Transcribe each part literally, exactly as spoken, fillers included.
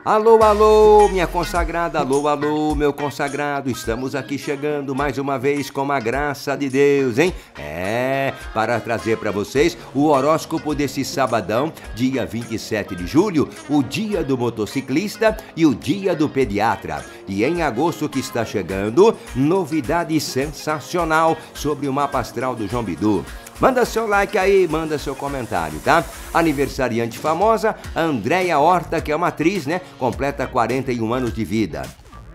Alô, alô, minha consagrada, alô, alô, meu consagrado, estamos aqui chegando mais uma vez com a graça de Deus, hein? É, para trazer para vocês o horóscopo desse sabadão, dia vinte e sete de julho, o dia do motociclista e o dia do pediatra. E em agosto que está chegando, novidade sensacional sobre o mapa astral do João Bidu. Manda seu like aí, manda seu comentário, tá? Aniversariante famosa, Andréia Horta, que é uma atriz, né? Completa quarenta e um anos de vida.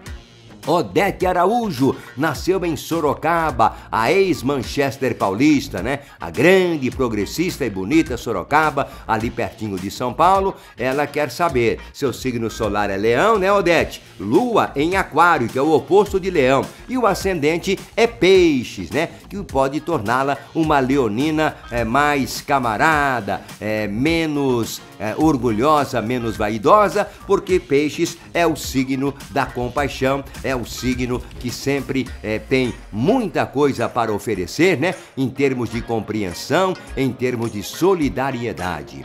Odete Araújo nasceu em Sorocaba, a ex-Manchester paulista, né? A grande, progressista e bonita Sorocaba, ali pertinho de São Paulo. Ela quer saber, seu signo solar é Leão, né, Odete? Lua em Aquário, que é o oposto de Leão. E o ascendente é Peixes, né? Que pode torná-la uma leonina é, mais camarada, é, menos é, orgulhosa, menos vaidosa, porque Peixes é o signo da compaixão, é o signo que sempre é, tem muita coisa para oferecer, né? Em termos de compreensão, em termos de solidariedade.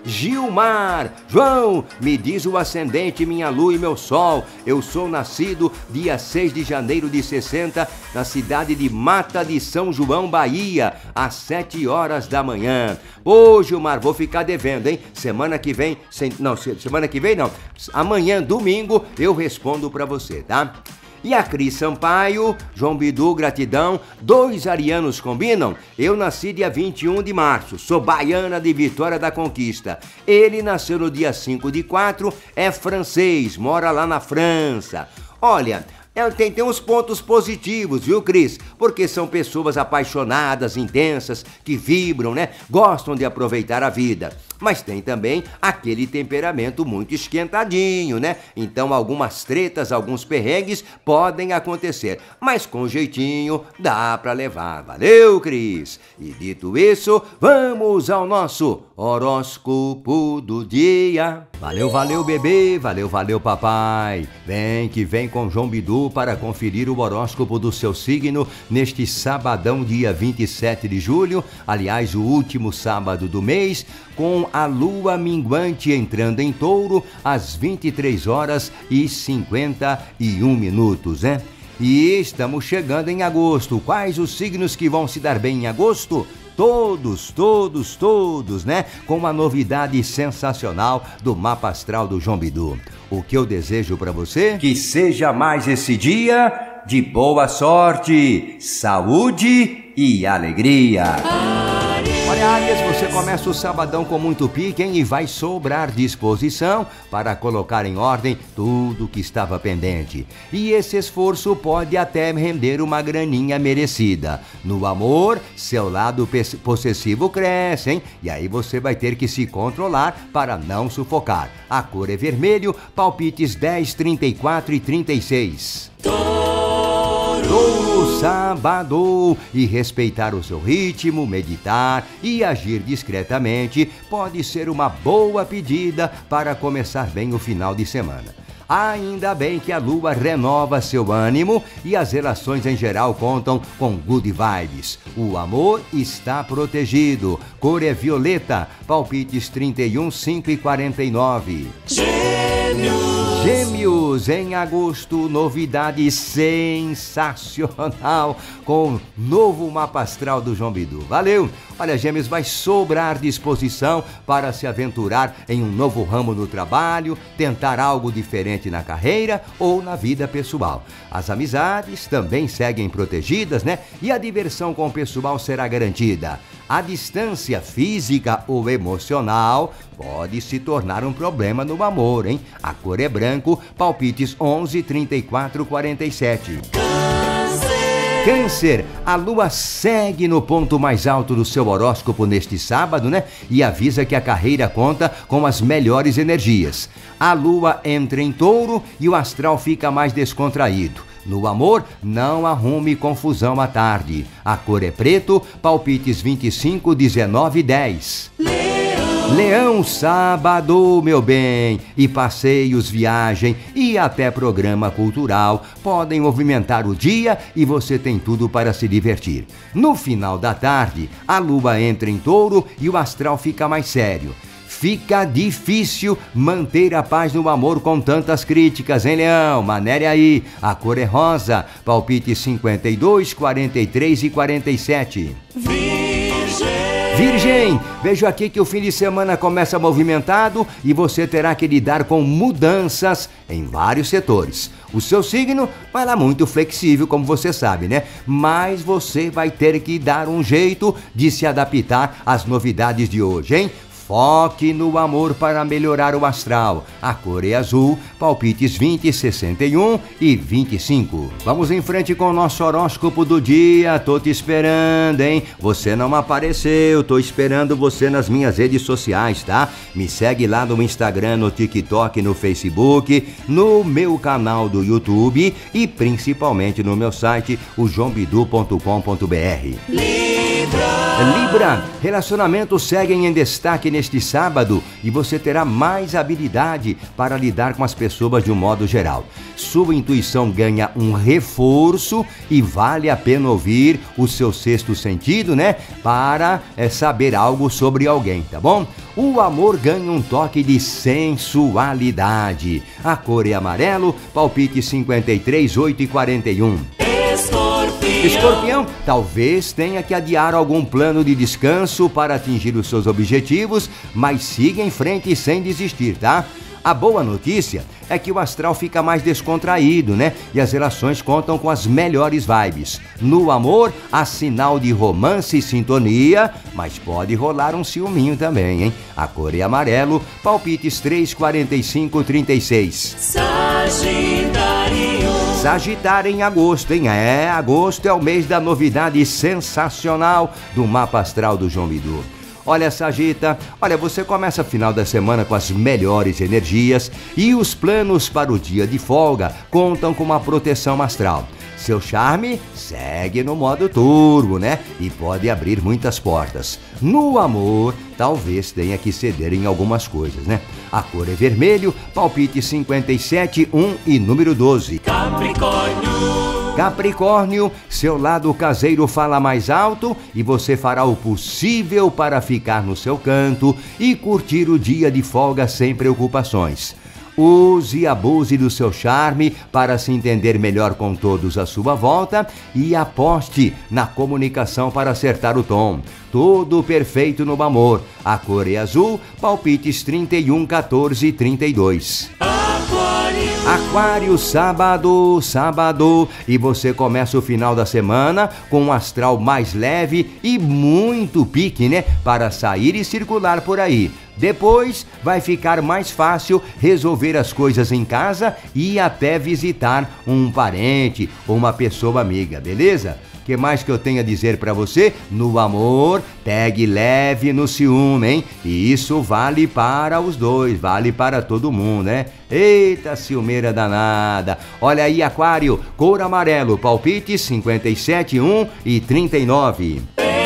Gilmar, João, me diz o ascendente, minha lua e meu sol. Eu sou nascido dia seis de janeiro de sessenta, na cidade de Mata de São João, Bahia, às sete horas da manhã. Ô, Gilmar, vou ficar devendo, hein? Semana que vem, sem, não, semana que vem não, amanhã, domingo, eu respondo pra você, tá? E a Cris Sampaio, João Bidu, gratidão, dois arianos combinam? Eu nasci dia vinte e um de março, sou baiana de Vitória da Conquista. Ele nasceu no dia cinco de quatro, é francês, mora lá na França. Olha, É, tem, tem uns pontos positivos, viu, Cris? Porque são pessoas apaixonadas, intensas, que vibram, né? Gostam de aproveitar a vida. Mas tem também aquele temperamento muito esquentadinho, né? Então algumas tretas, alguns perrengues podem acontecer. Mas com jeitinho dá pra levar. Valeu, Cris? E dito isso, vamos ao nosso horóscopo do dia. Valeu, valeu, bebê. Valeu, valeu, papai. Vem que vem com João Bidu para conferir o horóscopo do seu signo neste sabadão, dia vinte e sete de julho, aliás, o último sábado do mês, com a lua minguante entrando em Touro às vinte e três horas e cinquenta e um minutos, né? E estamos chegando em agosto. Quais os signos que vão se dar bem em agosto? Todos, todos, todos, né? Com uma novidade sensacional do mapa astral do João Bidu. O que eu desejo para você? Que seja mais esse dia de boa sorte, saúde e alegria. Olha, Áries, você começa o sabadão com muito pique, hein? E vai sobrar disposição para colocar em ordem tudo que estava pendente. E esse esforço pode até render uma graninha merecida. No amor, seu lado possessivo cresce, hein? E aí você vai ter que se controlar para não sufocar. A cor é vermelho, palpites dez, trinta e quatro e trinta e seis. Touro, sábado, e respeitar o seu ritmo, meditar e agir discretamente pode ser uma boa pedida para começar bem o final de semana. Ainda bem que a lua renova seu ânimo e as relações em geral contam com good vibes. O amor está protegido. Cor é violeta, palpites trinta e um, cinco e quarenta e nove. Gêmeos! Gêmeos, em agosto, novidade sensacional com novo mapa astral do João Bidu. Valeu! Olha, Gêmeos, vai sobrar disposição para se aventurar em um novo ramo no trabalho, tentar algo diferente na carreira ou na vida pessoal. As amizades também seguem protegidas, né? E a diversão com o pessoal será garantida. A distância física ou emocional pode se tornar um problema no amor, hein? A cor é branco, palpites onze, trinta e quatro, quarenta e sete. Câncer, a lua segue no ponto mais alto do seu horóscopo neste sábado, né? E avisa que a carreira conta com as melhores energias. A lua entra em Touro e o astral fica mais descontraído. No amor, não arrume confusão à tarde. A cor é preto, palpites vinte e cinco, dezenove e dez. Leão, sábado, meu bem, e passeios, viagem e até programa cultural podem movimentar o dia e você tem tudo para se divertir. No final da tarde, a lua entra em Touro e o astral fica mais sério. Fica difícil manter a paz no amor com tantas críticas, hein, Leão? Manere aí. A cor é rosa. Palpite cinquenta e dois, quarenta e três e quarenta e sete. Virgem, vejo aqui que o fim de semana começa movimentado e você terá que lidar com mudanças em vários setores. O seu signo vai lá muito flexível, como você sabe, né? Mas você vai ter que dar um jeito de se adaptar às novidades de hoje, hein? Foque no amor para melhorar o astral. A cor é azul, palpites vinte, sessenta e um e vinte e cinco. Vamos em frente com o nosso horóscopo do dia. Tô te esperando, hein? Você não apareceu, tô esperando você nas minhas redes sociais, tá? Me segue lá no Instagram, no TikTok, no Facebook, no meu canal do YouTube e principalmente no meu site, o joão bidu ponto com ponto br. Libra, relacionamentos seguem em destaque neste sábado e você terá mais habilidade para lidar com as pessoas de um modo geral. Sua intuição ganha um reforço e vale a pena ouvir o seu sexto sentido, né? Para é, saber algo sobre alguém, tá bom? O amor ganha um toque de sensualidade. A cor é amarelo, palpite cinquenta e três, oito e quarenta e um. Escorpião, talvez tenha que adiar algum plano de descanso para atingir os seus objetivos, mas siga em frente sem desistir, tá? A boa notícia é que o astral fica mais descontraído, né? E as relações contam com as melhores vibes. No amor, há sinal de romance e sintonia, mas pode rolar um ciúminho também, hein? A cor é amarelo, palpites três, quarenta e cinco, trinta e seis. Sagitário. Sagitário em agosto, hein? É, agosto é o mês da novidade sensacional do mapa astral do João Bidu. Olha, Sagita, olha, você começa a final da semana com as melhores energias e os planos para o dia de folga contam com uma proteção astral. Seu charme segue no modo turbo, né? E pode abrir muitas portas. No amor, talvez tenha que ceder em algumas coisas, né? A cor é vermelho, palpite cinquenta e sete, um e número doze. Capricórnio. Capricórnio, seu lado caseiro fala mais alto e você fará o possível para ficar no seu canto e curtir o dia de folga sem preocupações. Use e abuse do seu charme para se entender melhor com todos à sua volta e aposte na comunicação para acertar o tom. Tudo perfeito no amor. A cor é azul, palpites trinta e um, quatorze e trinta e dois. Aquário, sábado, sábado, e você começa o final da semana com um astral mais leve e muito pique, né? Para sair e circular por aí. Depois vai ficar mais fácil resolver as coisas em casa e até visitar um parente ou uma pessoa amiga, beleza? O que mais que eu tenho a dizer pra você? No amor, pegue leve no ciúme, hein? E isso vale para os dois, vale para todo mundo, né? Eita, ciumeira danada! Olha aí, Aquário, cor amarelo, palpite cinquenta e sete, um e trinta e nove.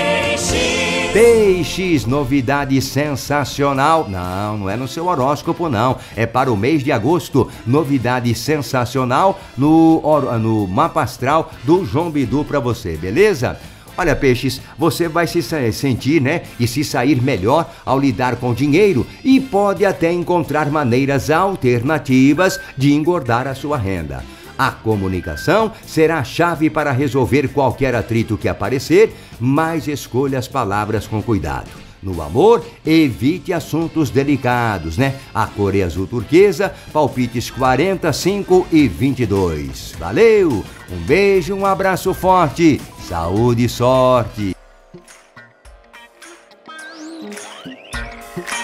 Peixes, novidade sensacional. Não, não é no seu horóscopo, não. É para o mês de agosto. Novidade sensacional no, no mapa astral do João Bidu para você, beleza? Olha, Peixes, você vai se sentir, né, e se sair melhor ao lidar com dinheiro e pode até encontrar maneiras alternativas de engordar a sua renda. A comunicação será a chave para resolver qualquer atrito que aparecer, mas escolha as palavras com cuidado. No amor, evite assuntos delicados, né? A cor é azul turquesa, palpites quarenta, cinco e vinte e dois. Valeu! Um beijo, um abraço forte, saúde e sorte!